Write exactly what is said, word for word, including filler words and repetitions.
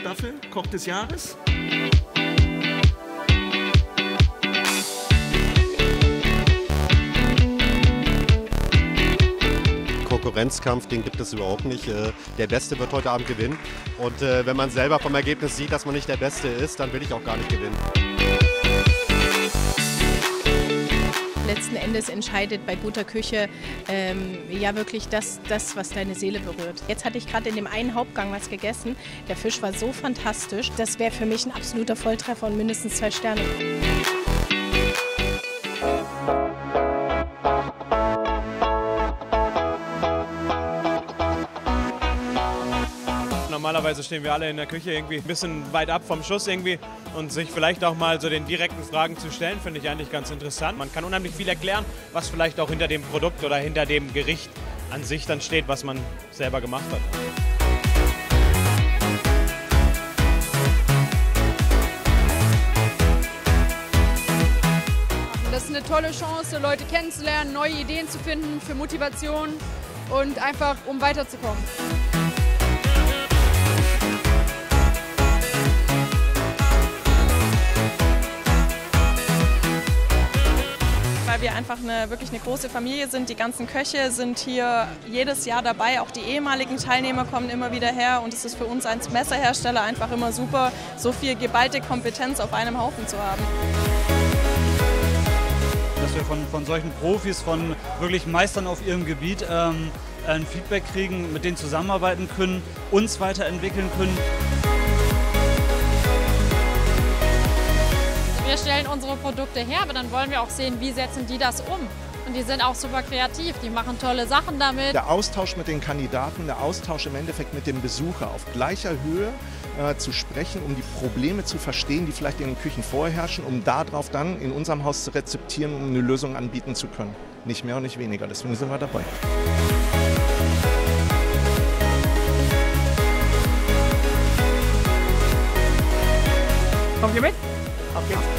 Staffel Koch des Jahres. Konkurrenzkampf, den gibt es überhaupt nicht. Der Beste wird heute Abend gewinnen. Und wenn man selber vom Ergebnis sieht, dass man nicht der Beste ist, dann will ich auch gar nicht gewinnen. Letzten Endes entscheidet bei guter Küche ähm, ja wirklich das, das, was deine Seele berührt. Jetzt hatte ich gerade in dem einen Hauptgang was gegessen. Der Fisch war so fantastisch. Das wäre für mich ein absoluter Volltreffer und mindestens zwei Sterne. Normalerweise stehen wir alle in der Küche irgendwie ein bisschen weit ab vom Schuss irgendwie und sich vielleicht auch mal so den direkten Fragen zu stellen, finde ich eigentlich ganz interessant. Man kann unheimlich viel erklären, was vielleicht auch hinter dem Produkt oder hinter dem Gericht an sich dann steht, was man selber gemacht hat. Das ist eine tolle Chance, Leute kennenzulernen, neue Ideen zu finden für Motivation und einfach um weiterzukommen. Weil wir einfach eine, wirklich eine große Familie sind. Die ganzen Köche sind hier jedes Jahr dabei. Auch die ehemaligen Teilnehmer kommen immer wieder her. Und es ist für uns als Messerhersteller einfach immer super, so viel geballte Kompetenz auf einem Haufen zu haben. Dass wir von, von solchen Profis, von wirklich Meistern auf ihrem Gebiet ähm, ein Feedback kriegen, mit denen zusammenarbeiten können, uns weiterentwickeln können. Wir stellen unsere Produkte her, aber dann wollen wir auch sehen, wie setzen die das um. Und die sind auch super kreativ, die machen tolle Sachen damit. Der Austausch mit den Kandidaten, der Austausch im Endeffekt mit dem Besucher auf gleicher Höhe äh, zu sprechen, um die Probleme zu verstehen, die vielleicht in den Küchen vorherrschen, um darauf dann in unserem Haus zu rezeptieren, um eine Lösung anbieten zu können. Nicht mehr und nicht weniger, deswegen sind wir dabei. Kommt ihr mit? Auf geht's.